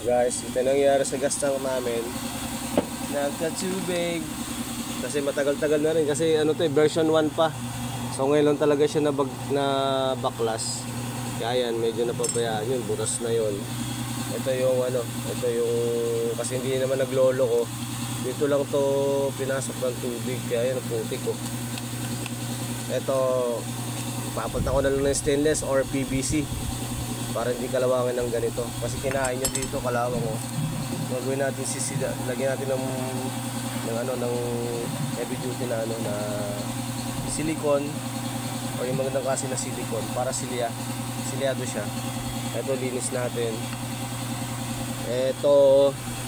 Guys, ito nangyayari sa gas tank namin. Nagkatubig. Kasi matagal-tagal na rin. Kasi ano to, version 1 pa. So ngayon talaga siya na baklas. Kaya yan, medyo napabayaan yun. Butas na yun. Ito yung ito yung, kasi hindi naman naglolo ko. Dito lang to pinasok ng tubig. Kaya yan, putik ko. Ito, papalitan ko na lang ng stainless or PVC. Para hindi kalawangin ng ganito. Kasi kinain niya dito, kalawang ko. Gagawin natin lagyan natin ng heavy duty na na silicone o yung magandang kasi na silicone para silyado siya. Ito linis natin. Ito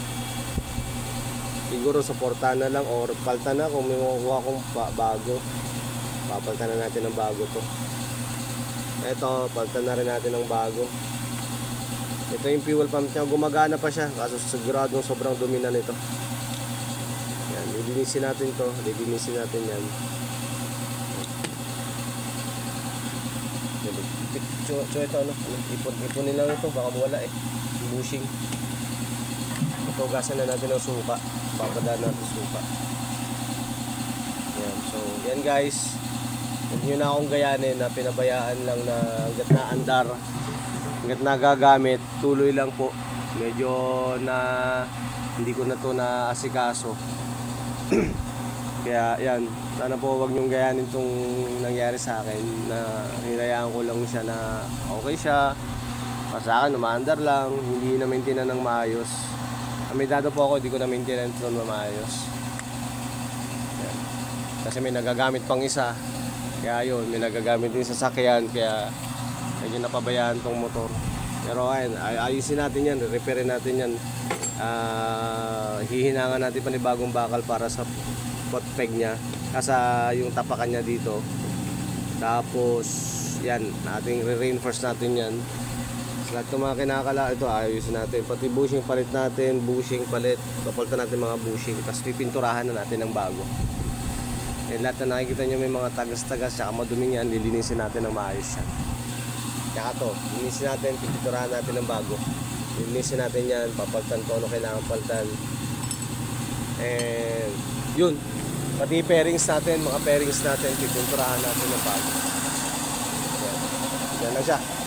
siguro suportahan na lang or paltan na kung may makukuha kong bago. Papaltan na natin ng bago to. Ito, paltan na rin natin ng bago. Ito yung fuel pump niya, gumagana pa siya kaso siguradong sobrang dumi na nito. Yan, lilinisin natin to, lilinisin natin yan. Ito ipon nila ito, baka mawala bushing. Ito, gasan na natin ng suka, papadaan natin suka. Yan, so yan guys, huwag nyo na akong gayanin na pinabayaan lang na hanggat na andar, hanggat nagagamit, tuloy lang po. Medyo na hindi ko na to na asikaso. Kaya yan, sana po wag nyong gayanin itong nangyari sa akin, na hinayaan ko lang siya na okay siya. Sa akin, umaandar lang, hindi na maintain ng maayos. May dado po ako, hindi ko na maintain ito na maayos. Yan. Kasi may nagagamit pang isa. Kaya yun, may nagagamit din sa sakyan, kaya medyo napabayaan tong motor. Pero ayun, ayusin natin yan, repairin natin yan. Hihinangan natin panibagong bakal para sa pot peg niya, kasi yung tapakan niya dito. Tapos yan, ating re-reinforce natin yan. Sa lahat ng mga kinakala, ito ayusin natin. Pati bushing palit natin, bushing palit, papalitan natin mga bushing. Tapos pipinturahan na natin ng bago. Eh, lahat na nakikita nyo may mga tagas-tagas tsaka madumi yan, lilinisin natin ng maayos yan. Tsaka to, lilinisin natin, pipinturahan natin ng bago. Lilinisin natin yan, papalitan ko ano kailangan palitan. And yun, pati pairings natin, mga pairings natin, pipinturahan natin ng bago. Yan lang siya.